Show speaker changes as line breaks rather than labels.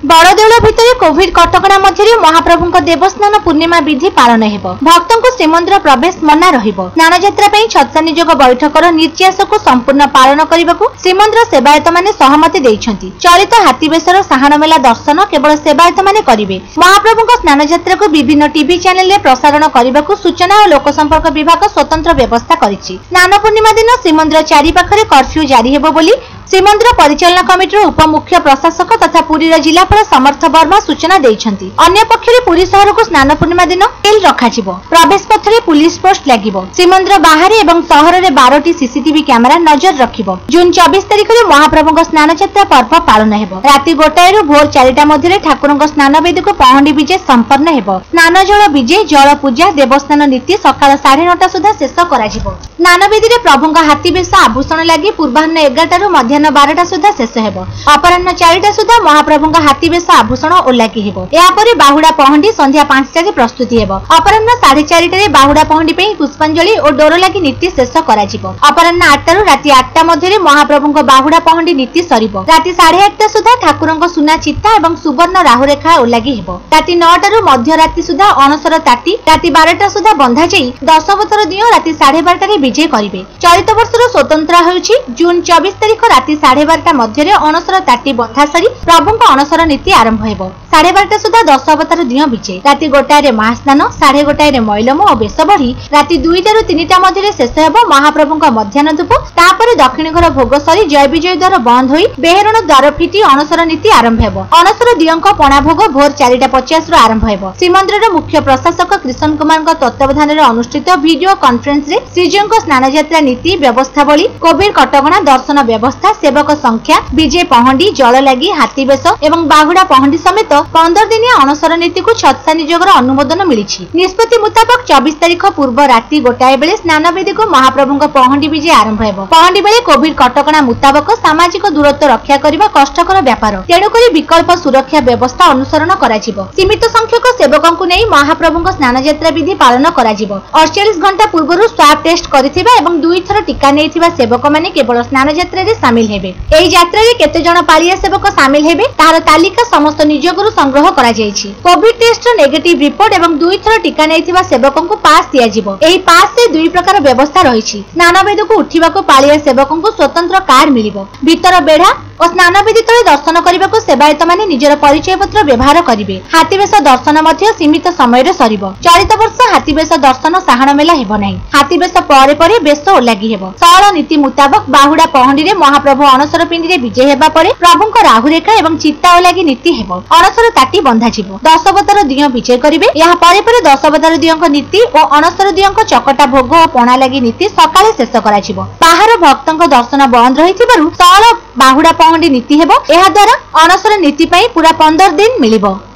बड़देउल भितर कोविड कटकणा मध्य महाप्रभु देवस्नान पूर्णिमा विधि पालन हेब। भक्तों श्रीमंदिर प्रवेश मना रहिबो। स्नान यात्रा पई छत्ता नियोग बैठकर निर्यास को संपूर्ण पालन करने को श्रीमंदिर सेवायत माने सहमति देइछंती। चलित हाथीबेसर साहाण मेला दर्शन केवल सेवायत माने करिवे। महाप्रभु स्नान यात्रा को विभिन्न टीवी चैनल रे प्रसारण करने को सूचना और लोक संपर्क विभाग स्वतंत्र व्यवस्था करिछि। स्नान पूर्णिमा दिन श्रीमंदिर चारि पाखरे कर्फ्यू जारी हेबो बोली श्रीमंदिर परिचालना कमिटी उपमुख्य प्रशासक तथा पुरी जिलापाल समर्थ वर्मा सूचना देइछंती। अन्य पक्षरे पुरी शहर को स्नान पूर्णिमा दिन सील रखाजिबो। प्रवेश पथरे पुलिस पोस्ट लागिबो। श्रीमंदिर बाहर एवं सहर रे 12टी सीसीटीवी कैमेरा नजर रखिबो। जून 24 तारिख रे महाप्रभुक स्नान यात्रा पर्व पालन हेबो। राति 1 रु भोर 4टा मध्य ठाकुरक स्नान वेदी को पहंडी विजे संपन्न हेबो। स्नान जल विजे जल पूजा देवस्नान नीति सकाळ 9:30 सुधा शेष कराजिबो। स्नान वेदी रे प्रभुक हाथीबेस आभूषण लागि पूर्वाह्न 11 रु मध्याह्न 12टा सुधा शेष हेबो। अपराह्न 4टा सुधा महाप्रभुक हाथीबेस आभूषण ओलाकी हेबो। यापरे बाहुडा पहंडी संध्या 5टा रे प्रस्तुति हेबो। अपराह्न 4:30 रे बाहुडा पहंडी पे पुष्पांजलि और डोर लागि नीति शेष कराजिबो। अपराह्न 8टा रु राति 8टा मध्य महाप्रभुक बाहुडा पहंडी नीति सरिबो। राति 8:30 सुधा ठाकुरक सुना चित्ता एवं सुवर्ण राहुरेखा ओलागी हेबो। राति 9टा रु मध्य राति सुधा अणसर ताटी राति 12टा सुधा बंधा जाई दशवतर दियो राति 12:30 रे विजय करिवे। चलित वर्षर स्वतंत्र होउछि जून 24 तारिख राति 12:30 मध्य अणसर ताटी बंधा सरी प्रभुक अणसर नीति आरंभ हेबो। 12:30 सुधा 10 अवतार दियो विजय। राति 1 रे महास्नान 1:30 मैलम और बेस बढ़ी राति 2टा रु 3टा मध्य शेष हेबो महाप्रभुक मध्याह्न धूप। तापर दक्षिण घर भोग सरी जय विजय द्वार बंद होई बेहरण द्वार फिटी अणसर नीति आरंभ हेबो। अणसर दियंक पणा भोग भोर 4:50 रु आरंभ हेबो। श्रीमंदिर मुख्य प्रशासक कृष्ण कुमार तत्वावधान रे अनुष्ठित वीडियो कॉन्फ्रेंस रे श्रीजीव स्नान यात्रा नीति व्यवस्थावली कोविड कटकणा दर्शन व्यवस्था सेवक संख्या विजय पहंडी जल लगी हाथीबेस एवं बाहुडा पहंडी समेत 15 दिनिया अणसर नीति को छत्ता नियोगर अनुमोदन मिलिछि। निष्पत्ति मुताबक 24 तारिख पूर्व राति 1 बेले स्नान वेदी को महाप्रभुक पहंडी विजय आरंभ हेबो। पहंडी बेले कोविड कटकणा मुताबक सामाजिक दूरत्व रक्षा करबा कष्टकर व्यापार तेणु करी विकल्प सुरक्षा व्यवस्था अनुसरण कराजिबो। सीमित संख्यक सेवकंकु नै महाप्रभुक स्नान यात्रा विधि पालन कराजिबो। 48 घंटा पूर्व स्वाब टेस्ट करिथिबा एवं 2 थर टीका नेइथिबा सेवक माने केवल स्नान यात्रा रे शामिल हेबे। एही यात्रा रे केते जण पालिया सेवक शामिल हेबे तार तालिका समस्त नियोगरु संग्रह करा जायछि। कोविड टेस्ट नेगेटिव रिपोर्ट एवं 2 थर टीका नेइथिबा सेवकंकु पास दिया जिवो। एही पास रे 2 प्रकार व्यवस्था रहिछि। स्नान वेदी को उठिबाको पालिया सेवकंकु स्वतंत्र कार्ड मिलिबो। भीतर बेढा और स्नान वेदी तले दर्शन करबाको सेवायत माने निजर परिचय पत्र व्यवहार करिवे। हाथीबेस दर्शन मध्य सीमित समय रे सरिबो। चलित वर्ष हाथीबेस दर्शन साहाण मेला हेबो नाही। हाथीबेस परे परे बेस ओलागी हेबो। सळ नीति मुताबक बाहुडा पहंडी रे महाप्रभु अणसर पिंडी रे विजय हेबा परे प्रभुक राहुरेखा एवं चित्ता ओलागी नीति हेबो। अणसर ताटी बंधा जिवो। 10 अवतार दियो विजय करिवे। यहा परे परे 10 अवतार दियोंक नीति और अणसर दियोंक चकटा भोग और पणा लागी नीति सकाळे शेष कराजिवो। बाहर भक्तंक दर्शन बंद रहिथिबारु सळ बाहुडा पहंडी नीति हेबो। एहा द्वारा अणसर नीति पई पूरा 15 दिन मिलिबो।